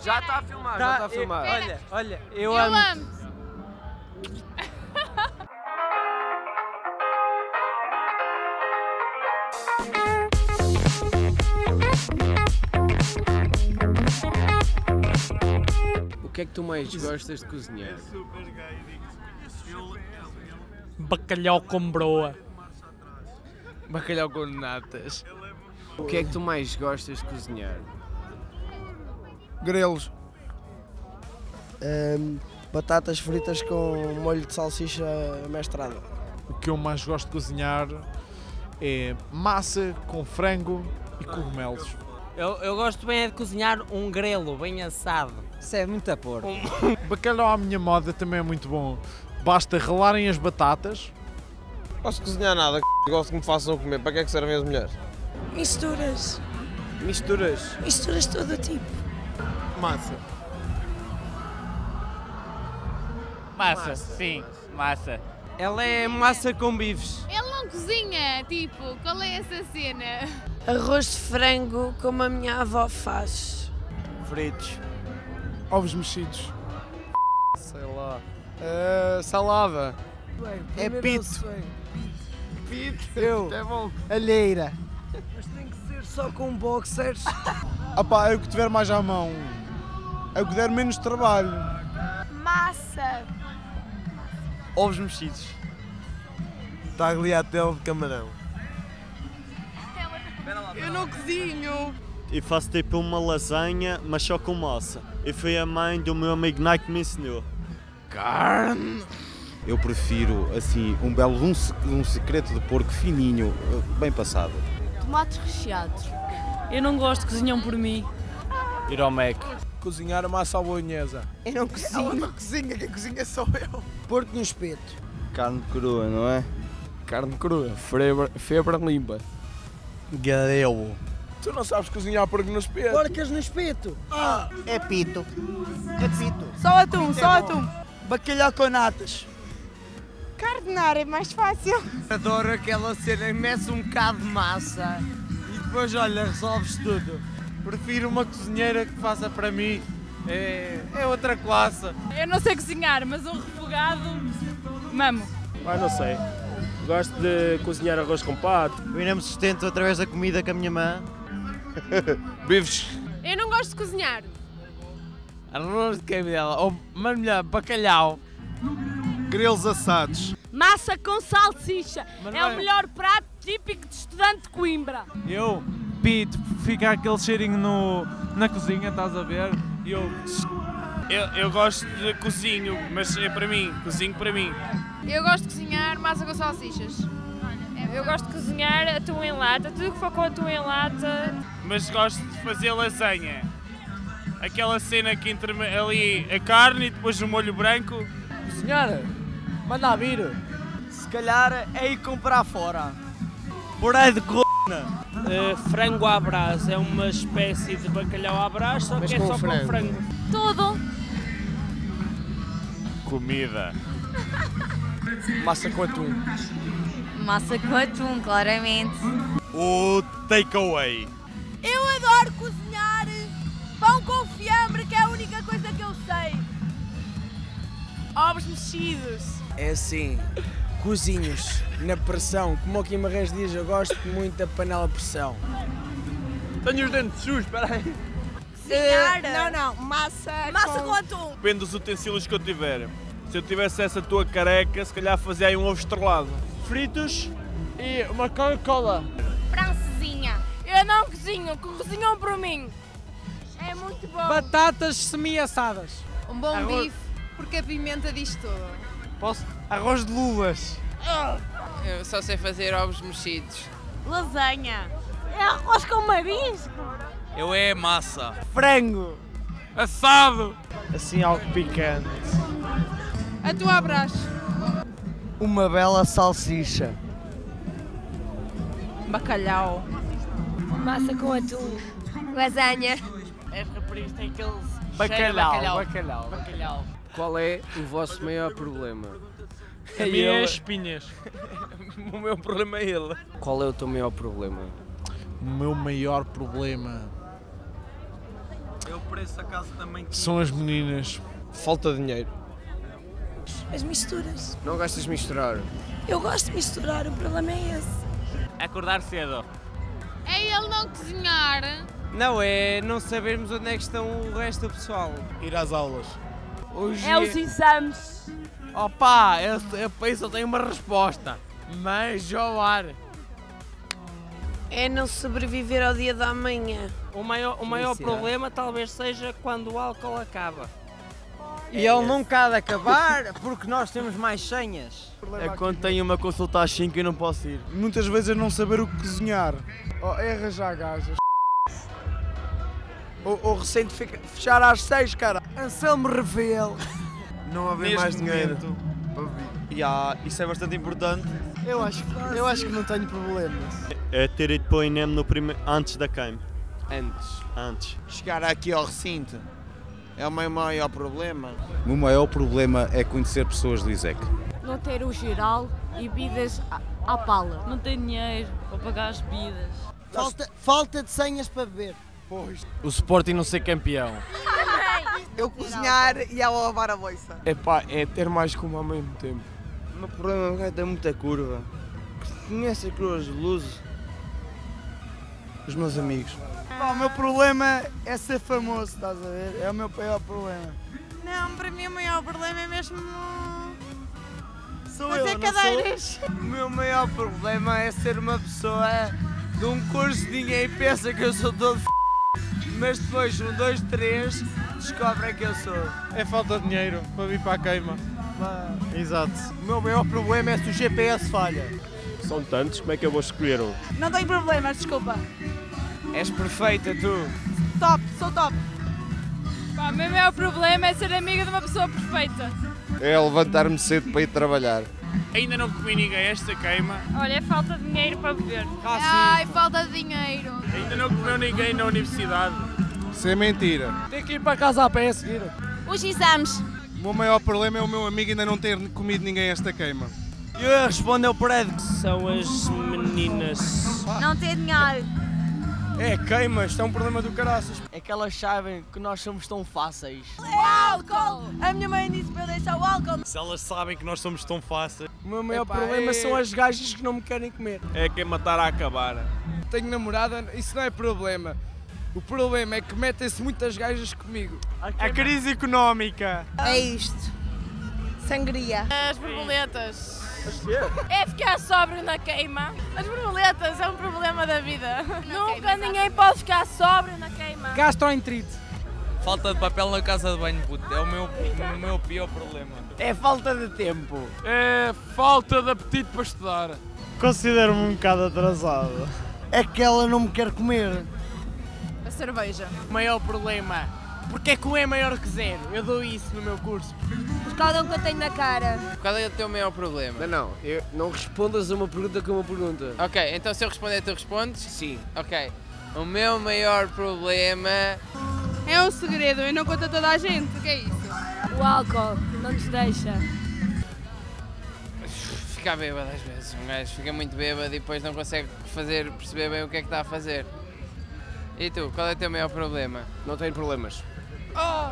Já está a filmar, já está a filmar. Olha, Eu amo. O que é que tu mais gostas de cozinhar? Bacalhau com broa. Bacalhau com natas. O que é que tu mais gostas de cozinhar? Grelos. Batatas fritas com molho de salsicha mestrada. O que eu mais gosto de cozinhar é massa com frango e cogumelos. Eu gosto bem de cozinhar um grelo bem assado. Isso é muito a pôr. Bacalhau à minha moda também é muito bom. Basta ralarem as batatas. Gosto de cozinhar nada, gosto que me façam comer. Para que é que servem as mulheres? Misturas. Misturas. Misturas de todo tipo. Massa. Massa, sim, massa. Ela é massa com bifes. Ele não cozinha, tipo, qual é essa cena? Arroz de frango como a minha avó faz. Fritos. Ovos mexidos. Sei lá. Salada. É pito. É bom. Alheira. Mas tem que ser só com boxers. É o que tiver mais à mão. É o que der menos trabalho. Massa. Ovos mexidos. Tagliatelle de camarão. Eu não cozinho. E faço tipo uma lasanha, mas só com massa. E foi a mãe do meu amigo Nike que me ensinou. Carne. Eu prefiro assim um belo um secreto de porco fininho, bem passado. Tomates recheados. Eu não gosto, cozinham por mim. Ir ao Mac. Cozinhar massa à bolonhesa. Eu não cozinho. Ela não cozinha, quem cozinha sou eu. Porco no espeto. Carne crua, não é? Carne crua, febra limpa. Garelo. Tu não sabes cozinhar porco no espeto? Porcas no espeto. É pito. É pito. Só atum, só atum. Bacalhau com natas. Cardenar é mais fácil. Adoro aquela cena em que metes um bocado de massa e depois, olha, resolves tudo. Prefiro uma cozinheira que faça para mim. É outra classe. Eu não sei cozinhar, mas um refogado, mamo. Não sei. Gosto de cozinhar arroz com pato. Eu ainda me sustento através da comida com a minha mãe. Bifes. Eu não gosto de cozinhar. Arroz de cabidela, ou mas melhor, bacalhau. Grelos assados. Massa com salsicha. Mas É não o melhor prato típico de estudante de Coimbra. Eu, Pito, fica aquele cheirinho na cozinha, estás a ver? Eu gosto de cozinho, mas é para mim. Cozinho para mim. Eu gosto de cozinhar massa com salsichas. Eu gosto de cozinhar atum em lata, tudo que for com atum em lata. Mas gosto de fazer lasanha. Aquela cena que entre ali a carne e depois o molho branco. Senhora, manda vir. Se calhar é ir comprar fora. Puré de c****. Frango à brás é uma espécie de bacalhau à brás, só que é só com frango. Tudo. Comida. Massa com atum. Massa com atum, claramente. O takeaway. Eu adoro cozinhar pão com fiambre, que é a única coisa que eu sei. Ovos mexidos. É assim, cozinhos na pressão. Como o Guimarães diz, eu gosto muito da panela de pressão. Tenho os dentes sujos, espera aí. Não, massa com atum. Depende dos utensílios que eu tiver. Se eu tivesse essa tua careca, se calhar fazia aí um ovo estrelado. Fritos e uma Coca-Cola. Francesinha. Eu não cozinho, cozinham por mim. É muito bom. Batatas semi-assadas. Um bom bife, porque a pimenta diz tudo. Posso? Arroz de luvas. Eu só sei fazer ovos mexidos. Lasanha. É arroz com marisco. Eu é massa. Frango. Assado. Assim algo picante. A tua abraço. Uma bela salsicha. Bacalhau. Massa com atum. Lasanha. As raparigas têm aqueles Bacalhau. Qual é o vosso maior problema? A minha é espinhas. O meu problema é ele. Qual é o teu maior problema? O meu maior problema. preço a casa também. São as meninas. Falta de dinheiro. As misturas. Não gostas de misturar? Eu gosto de misturar, o problema é esse. Acordar cedo. É ele não cozinhar. Não, é não sabermos onde é que estão o resto do pessoal. Ir às aulas. Hoje É os exames. Opa, eu país só tem uma resposta. Mas ao ar. É não sobreviver ao dia da manhã. O maior problema talvez seja quando o álcool acaba. E ele nunca há de acabar porque nós temos mais senhas. É quando tenho uma consulta às 5 e não posso ir. Muitas vezes é não saber o que cozinhar. É arranjar gajas. O recente fechar às 6, cara. Anselmo Revelo. Não haver mais dinheiro. Isso é bastante importante. Eu acho que não tenho problemas. É ter ido para o INEM antes da queima. Antes. Chegar aqui ao recinto é o meu maior problema. O meu maior problema é conhecer pessoas do ISEC. Não ter o geral e bebidas à pala. Não tem dinheiro para pagar as bebidas. Falta de senhas para beber. O Sporting não ser campeão. Eu cozinhar e ela lavar a louça. É ter mais que uma ao mesmo tempo. O meu problema é que tem muita curva. Conhece as curvas de luzes? Os meus amigos. O meu problema é ser famoso, estás a ver? É o meu maior problema. Não, para mim o maior problema é mesmo Sou fazer eu, cadeiras. O meu maior problema é ser uma pessoa de um curso de ninguém pensa que eu sou todo mas depois, 1, 2, 3, descobrem que eu sou. É falta de dinheiro para vir para a queima. Exato. O meu maior problema é se o GPS falha. São tantos, como é que eu vou escolher um? Não tenho problemas, desculpa. És perfeita, tu. Top, sou top. Pá, o meu maior problema é ser amiga de uma pessoa perfeita. É levantar-me cedo para ir trabalhar. Ainda não comi ninguém esta queima. Olha, é falta de dinheiro para beber. Ai, falta de dinheiro. Ainda não comeu ninguém na universidade. Isso é mentira. Tenho que ir para casa a pé a seguir. Os exames. O meu maior problema é o meu amigo ainda não ter comido ninguém esta queima. E eu respondo ao prédio. São as meninas. Não ter dinheiro. É queimas, isto é um problema do caraças. É que elas sabem que nós somos tão fáceis. É álcool. A minha mãe disse para eu deixar o álcool. Se elas sabem que nós somos tão fáceis. O meu maior problema são as gajas que não me querem comer. É quem matar a acabar. Tenho namorada, isso não é problema. O problema é que metem-se muitas gajas comigo. A crise económica. É isto. Sangria. As borboletas. É ficar sóbrio na queima. As borboletas é um problema da vida. Nunca ninguém pode ficar sóbrio na queima. Gastroenterite. Falta de papel na casa de banho, puto. É o meu pior problema. É falta de tempo. É falta de apetite para estudar. Considero-me um bocado atrasado. É que ela não me quer comer. A cerveja. O maior problema. Porque é que 1 é maior que 0. Eu dou isso no meu curso. Os caldão que eu tenho na cara. Qual é o teu maior problema? Não respondas a uma pergunta com uma pergunta. Ok, então se eu responder, tu respondes? Sim. Ok. O meu maior problema... É um segredo e não conta toda a gente. O que é isso? O álcool não nos deixa. Ficar bêbado às vezes. Um gajo fica muito bêbado e depois não consegue perceber bem o que é que está a fazer. E tu, qual é o teu maior problema? Não tenho problemas.